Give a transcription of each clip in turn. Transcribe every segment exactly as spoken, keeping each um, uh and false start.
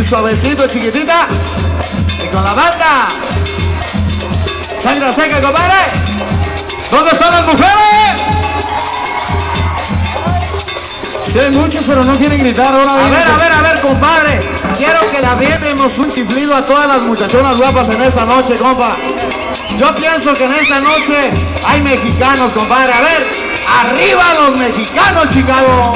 suavecito, chiquitita. Y con la banda. Sangre seca, compadre. ¿Dónde están las mujeres? Quieren mucho, pero no quieren gritar. Ahora a ver, a ver, a ver, compadre. Quiero que le avientemos un chiflido a todas las muchachonas guapas en esta noche, compa. Yo pienso que en esta noche hay mexicanos, compadre. A ver, arriba los mexicanos, Chicago.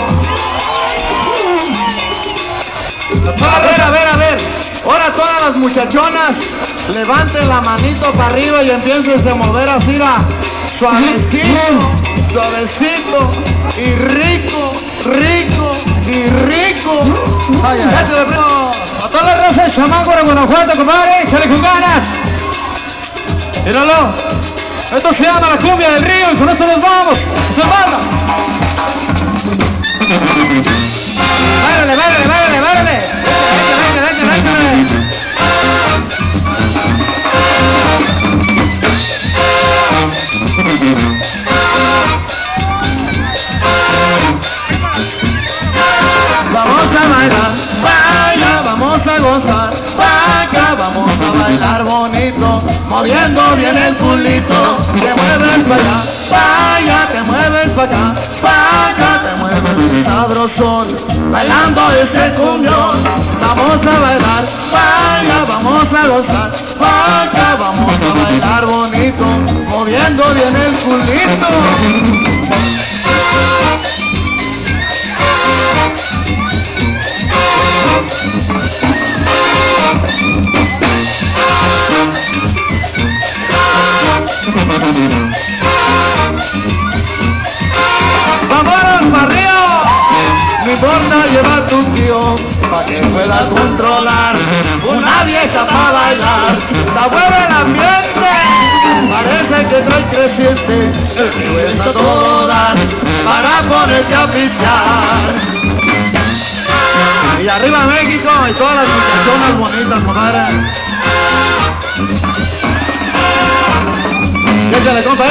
A ver, a ver, a ver. Ahora todas las muchachonas levanten la manito para arriba y empiecen a mover así, suavecito, suavecito y rico, rico y rico. Ay, ay, ay. A toda la raza de chamaco de Guanajuato, compadre, échale con ganas. Míralo. Esto se llama la cumbia del río y con esto nos vamos. ¡Se banda! ¡Báilale, báilale, báilale, báilale! ¡Véngale, véngale, véngale! Vamos a bailar, vaya, vamos a gozar, vaya, vamos a bailar bonito, moviendo bien el culito, te mueves para allá, vaya, te mueves para acá, vaya, te mueves sabrosón, bailando este cumbión, vamos a bailar, vaya, vamos a gozar, vaya, vamos a bailar bonito, moviendo bien el culito. ¡Vámonos para arriba! No importa, lleva tu tío para que pueda controlar una vieja para bailar. Está bueno el ambiente, parece que trae creciente, el río está a todo dar para ponerte a pistear. Y arriba México y todas las muchachonas bonitas, compadre. Échale, compa,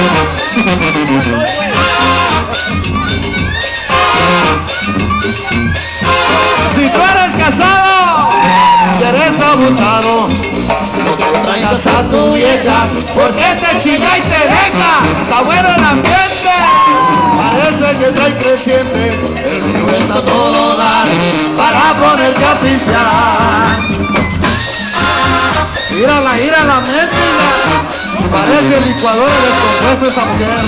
si tú eres casado, si eres abusado, no traigas a tu vieja, porque te chinga y te deja. Está bueno el ambiente, parece que trae creciente, el río está todo dar para ponerte a pistear. Mírala, mírala, métela. Parece licuadora descompuesta esa mujer.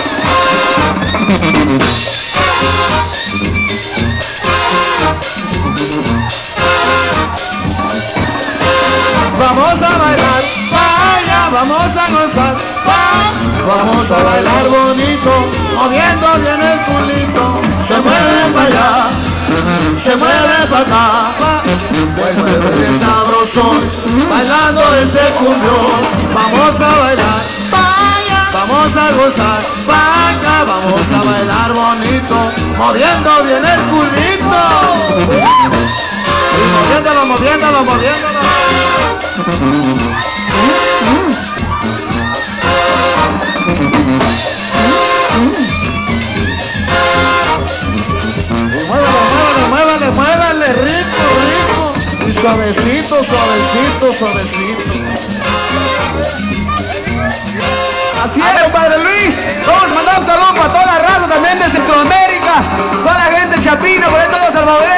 Vamos a bailar, vaya, vamos a gozar, va, vamos a bailar bonito, moviendo bien el culito, se mueve para allá, se mueve para acá, se mueve bien sabrosón, bailando este cumbión, vamos a bailar, vaya, vamos a gozar, vaya, vamos a bailar bonito, moviendo bien el culito, y moviéndolo, moviéndolo, moviéndolo. Y muévale, muévale, muévale, muévale, rico, rico. Y suavecito, suavecito, suavecito. Así es, compadre Luis. Vamos a mandar un saludo para toda la raza también de Centroamérica, toda la gente de Chapino, por ahí todos los salvadoreños.